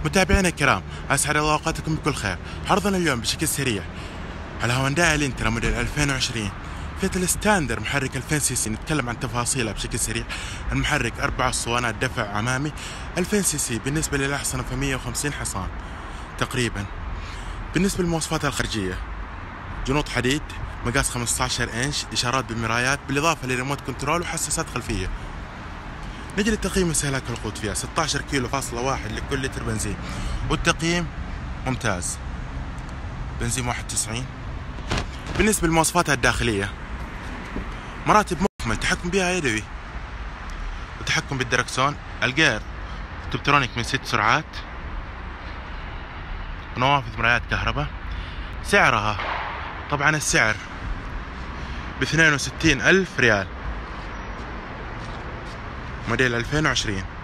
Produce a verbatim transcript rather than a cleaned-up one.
متابعينا الكرام، اسعد الله اوقاتكم بكل خير. عرضنا اليوم بشكل سريع على هونداي الانترا موديل ألفين وعشرين فئة الستاندر محرك ألفين سي سي. نتكلم عن تفاصيلها بشكل سريع. المحرك أربع اسطوانات دفع امامي ألفين سي سي، بالنسبه للاحصنه ف مية وخمسين حصان تقريبا. بالنسبه للمواصفات الخارجيه، جنوط حديد مقاس خمسة عشر انش، اشارات بالمرايات، بالاضافه لريموت كنترول وحساسات خلفيه. نجي للتقييم استهلاك الوقود فيها ستة عشر كيلو فاصلة واحد لكل لتر بنزين، والتقييم ممتاز. بنزين واحد وتسعين. بالنسبة لمواصفاتها الداخلية، مراتب مكمل، تحكم بها يدوي وتحكم بالدركسون، الجير تبترونيك من ست سرعات، ونوافذ مرايات كهرباء. سعرها طبعا السعر باثنين وستين ألف ريال، موديل ألفين وعشرين.